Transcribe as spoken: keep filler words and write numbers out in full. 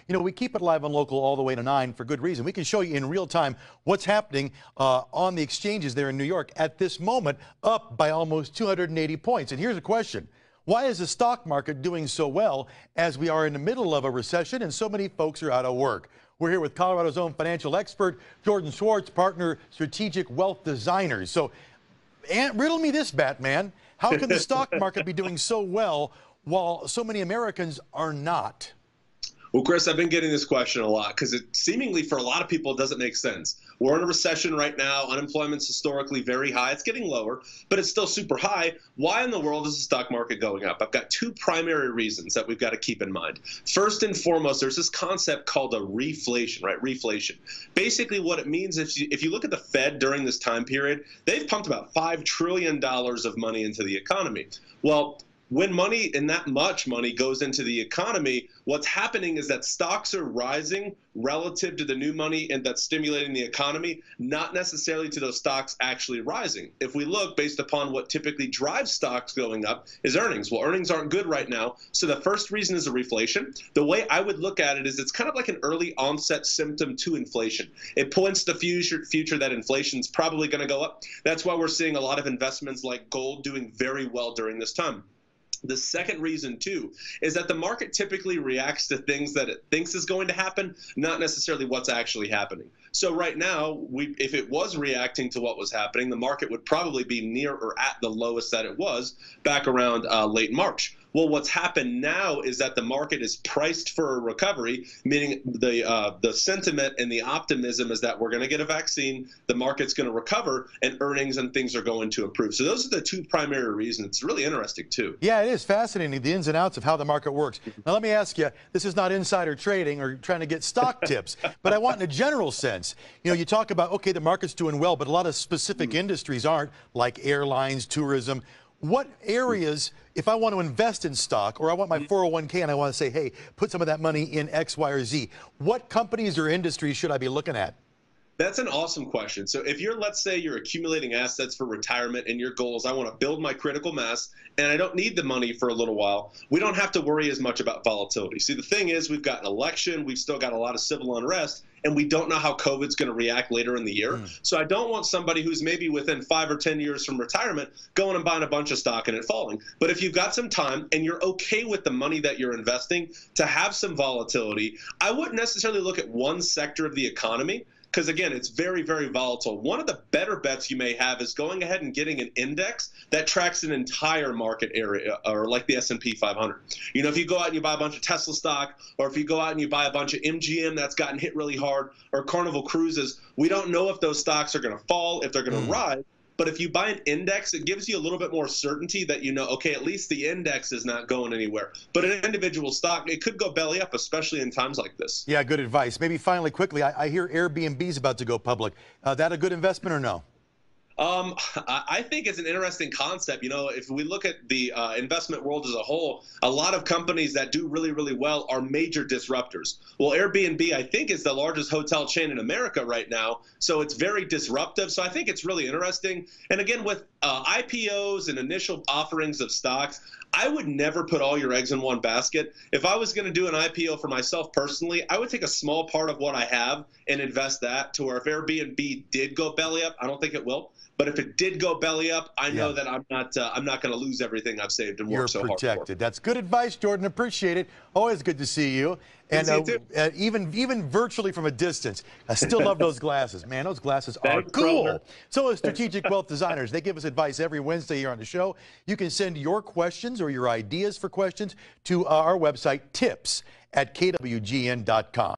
You know, we keep it live on local all the way to nine for good reason. We can show you in real time what's happening uh, on the exchanges there in New York at this moment, up by almost two hundred eighty points. And here's a question. Why is the stock market doing so well as we are in the middle of a recession and so many folks are out of work? We're here with Colorado's own financial expert, Jordan Schwartz, partner Strategic Wealth Designers. So, and riddle me this, Batman. How can the stock market be doing so well while so many Americans are not? Well, Chris, I've been getting this question a lot because it seemingly for a lot of people it doesn't make sense. We're in a recession right now. Unemployment's historically very high. It's getting lower, but it's still super high. Why in the world is the stock market going up? I've got two primary reasons that we've got to keep in mind. First and foremost, there's this concept called a reflation, right? Reflation. Basically, what it means if you, if you look at the Fed during this time period, they've pumped about five trillion dollars of money into the economy. Well, when money and that much money goes into the economy, what's happening is that stocks are rising relative to the new money and that's stimulating the economy, not necessarily to those stocks actually rising. If we look based upon what typically drives stocks going up is earnings. Well, earnings aren't good right now. So the first reason is a reflation. The way I would look at it is it's kind of like an early onset symptom to inflation. It points to the future, future that inflation is probably going to go up. That's why we're seeing a lot of investments like gold doing very well during this time. The second reason, too, is that the market typically reacts to things that it thinks is going to happen, not necessarily what's actually happening. So right now, we, if it was reacting to what was happening, the market would probably be near or at the lowest that it was back around uh, late March. Well, what's happened now is that the market is priced for a recovery, meaning the uh, the sentiment and the optimism is that we're going to get a vaccine, the market's going to recover, and earnings and things are going to improve. So those are the two primary reasons. It's really interesting, too. Yeah, it is fascinating, the ins and outs of how the market works. Now, let me ask you, this is not insider trading or trying to get stock tips, but I want in a general sense, you know, you talk about, okay, the market's doing well, but a lot of specific industries aren't, like airlines, tourism. What areas, if I want to invest in stock or I want my four oh one K and I want to say, hey, put some of that money in X, Y, or Z, what companies or industries should I be looking at? That's an awesome question. So if you're, let's say you're accumulating assets for retirement and your goal is I want to build my critical mass and I don't need the money for a little while, we don't have to worry as much about volatility. See, the thing is we've got an election, we've still got a lot of civil unrest, and we don't know how COVID's going to react later in the year. Mm. So I don't want somebody who's maybe within five or ten years from retirement going and buying a bunch of stock and it falling. But if you've got some time and you're okay with the money that you're investing to have some volatility, I wouldn't necessarily look at one sector of the economy, because, again, it's very, very volatile. One of the better bets you may have is going ahead and getting an index that tracks an entire market area, or like the S and P five hundred. You know, if you go out and you buy a bunch of Tesla stock, or if you go out and you buy a bunch of M G M that's gotten hit really hard, or Carnival Cruises, we don't know if those stocks are going to fall, if they're going to mm. rise. But if you buy an index, it gives you a little bit more certainty that you know, okay, at least the index is not going anywhere. But an individual stock, it could go belly up, especially in times like this. Yeah, good advice. Maybe finally, quickly, I, I hear Airbnb's about to go public. Uh, that a good investment or no? Um, I think it's an interesting concept. You know, if we look at the uh, investment world as a whole, a lot of companies that do really, really well are major disruptors. Well, Airbnb, I think, is the largest hotel chain in America right now, so it's very disruptive. So I think it's really interesting. And again, with uh, I P Os and initial offerings of stocks, I would never put all your eggs in one basket. If I was going to do an I P O for myself personally, I would take a small part of what I have and invest that to where if Airbnb did go belly up, I don't think it will. But if it did go belly up, I know yeah. that I'm not uh, I'm not going to lose everything I've saved and worked so hard for. You're protected. That's good advice, Jordan. Appreciate it. Always good to see you. And uh, uh, even even virtually from a distance, I still love those glasses. Man, those glasses are Thanks, cool. brother. So is Strategic Wealth Designers. They give us advice every Wednesday here on the show. You can send your questions or your ideas for questions to our website, tips at K W G N dot com.